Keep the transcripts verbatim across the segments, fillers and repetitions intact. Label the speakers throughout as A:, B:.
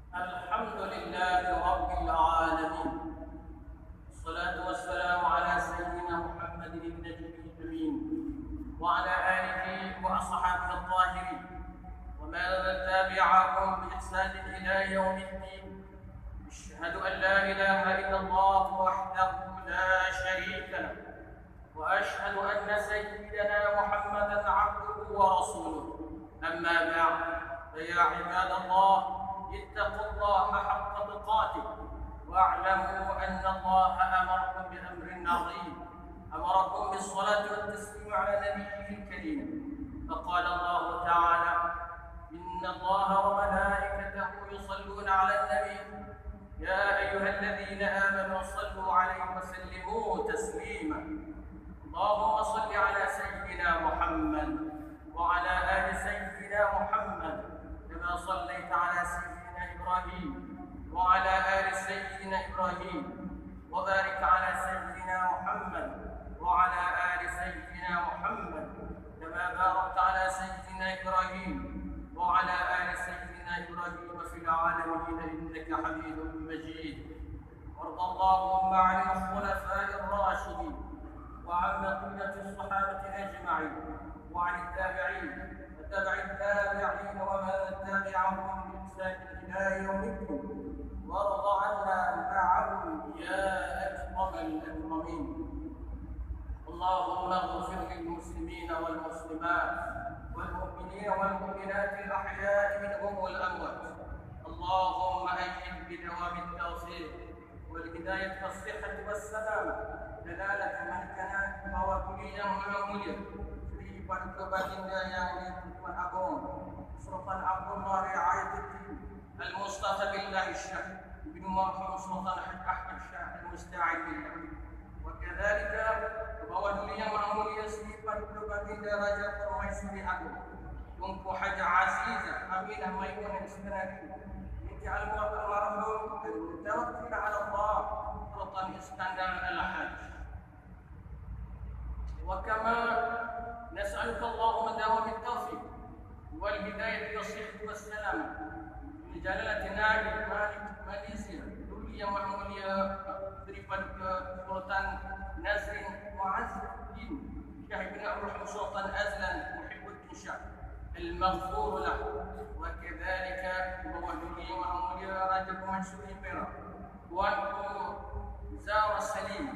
A: الحمد لله رب العالمين، والصلاة والسلام على سيدنا محمد النبي الأمين وعلى آله وأصحابه الطاهرين ومن تبعهم بإحسان إلى يوم الدين. أشهد أن لا إله إلا الله وحده لا شريك له، وأشهد أن سيدنا محمدا عبده ورسوله. أما بعد، فيا عباد الله، اتقوا الله حق تقاته واعلموا أن الله أمركم بأمر عظيم، أمركم بالصلاة والتسليم على نبيه الكريم. فقال الله تعالى: إن الله وملائكته يصلون على النبي يا أيها الذين آمنوا صلوا عليه وسلموا تسليما. اللهم صل على سيدنا محمد وعلى آل سيدنا محمد كما صليت على سيدنا إبراهيم وعلى آل سيدنا إبراهيم، وبارك على سيدنا محمد وعلى آل سيدنا محمد كما باركت على سيدنا إبراهيم وعلى آل سيدنا إبراهيم في العالمين إنك حميد مجيد. وارض اللهم عن الخلفاء الراشدين وعن بقية الصحابة أجمعين وعن التابعين وتبع التابعين ومن تبعهم بإحسان إلى يوم الدين، وارض عنا معهم يا أكرم الأكرمين. اللهم اغفر للمسلمين والمسلمات والمؤمنين والمؤمنات الأحياء منهم والأموات. اللهم أيد بدوام التوفيق والهداية والصحة والسلامة دلالة من كان mewakili yang maha mulia Sri Paduka Baginda yang dihormati agung Sultan Abdullah Riayatuddin Al-Mustafa Billah Syah bin Marhum Sultan Ahmad Syah Al-Musta'id Billah. وكذلك mewakili yang maha mulia Sri Paduka Baginda Raja Permaisuri Agung Tunku Haja Aziza Aminah Maimunah Iskanari binti Al-Marhum Al-Mutawakkil ala Allah Sultan Iskandar Al-Hajj. وكما نسألك اللهم دوام التوفيق والهداية والصحة والسلامة لجلالة نائب مالك ماليزيا دولية محمولية daripada Sultan Nazrin Muazzuddin Syah bin Abdul Sultan Azlan Muhibbuddin Syah المغفور له. وكذلك مولي محمولية Raja Permaisuri Perak Tuanku Zahra Salim.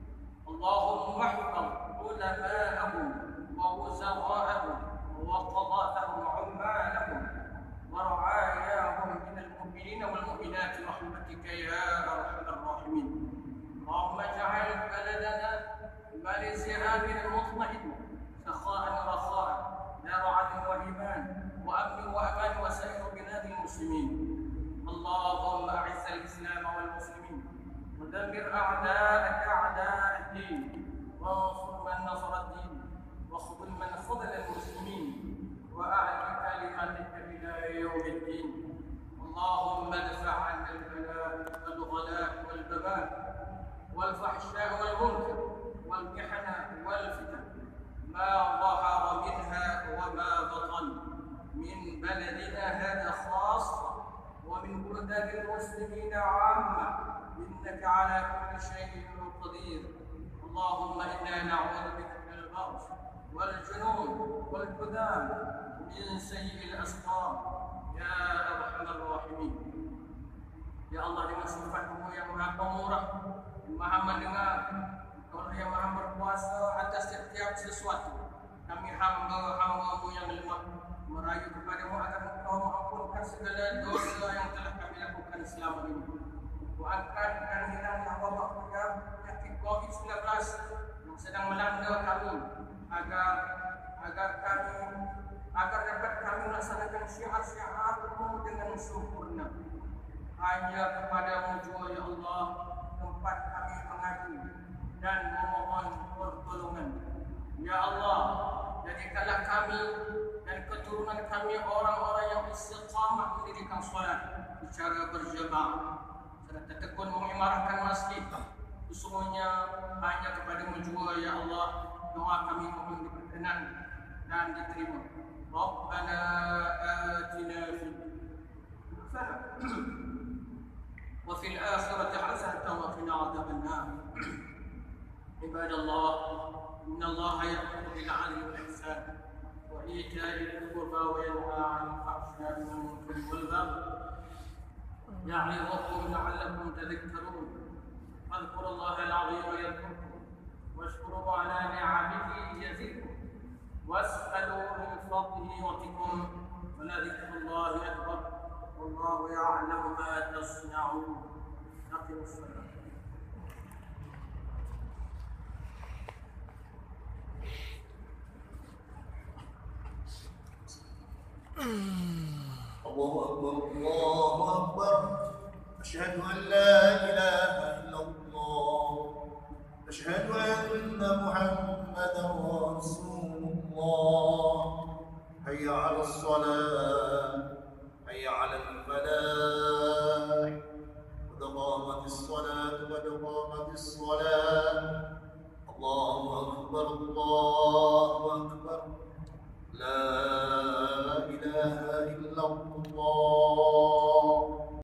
A: اللهم احفظ علماءهم ووزراءهم وقضاتهم وعمالهم ورعاياهم من المؤمنين والمؤمنات برحمتك يا ارحم الراحمين. اللهم اجعل بلدنا ماليزيا امنا مطمئنا سخاء رخاء دار عدل وايمان وامن وامان وسائر بلاد المسلمين. اللهم اعز الاسلام والمسلمين ودمر اعداءك اعداء الدين وانصر من نصر الدين وخذل من خذل المسلمين واعل كلمتك الى يوم الدين. اللهم ادفع عنا البلاء والغلاء والبغاء والفحشاء والمنكر والمحن والفتن ما ظهر منها وما بطن من بلدنا هذا خاصه ومن بلدان المسلمين عامه إنك على كل شيء قدير. اللهم إنا نعوذ بك من البرص والجنون والكذاب من سيء الأسقام يا أرحم الراحمين. Ya Allah, dengan sifat-Mu yang maha pemurah, maha mendengar, Engkau yang maha berkuasa atas setiap sesuatu. Kami hamba-hamba-Mu yang lemah merayu kepada-Mu agar Engkau mengampunkan segala dosa yang telah kami lakukan selama ini. Doakan dan hilanglah wabak penyakit covid sembilan belas yang sedang melanda kami agar agar kami agar dapat kami melaksanakan syiar-syiar-Mu dengan sempurna. Hanya kepada-Mu jua ya Allah tempat kami mengadu dan memohon pertolongan. Ya Allah, jadikanlah kami dan keturunan kami orang-orang yang istiqamah mendirikan solat secara berjamaah serta tekun mengimarahkan masjid. Sesungguhnya hanya kepada-Mu jua ya Allah doa kami mohon diperkenan dan diterima. Rabbana atina fid dunya القربى وينهى عن الفحشاء والمنكر والبغي يعظكم لعلكم تذكرون. فاذكروا الله العظيم يذكركم واشكروا على نعمه يزدكم واسألوا من فضله يعطكم ولذكر الله أكبر والله يعلم ما تصنعون. أقم الصلاة.
B: الله أكبر الله أكبر. أشهد أن لا إله إلا الله. أشهد أن محمدا رسول الله. حي على الصلاة، حي على الفلاح.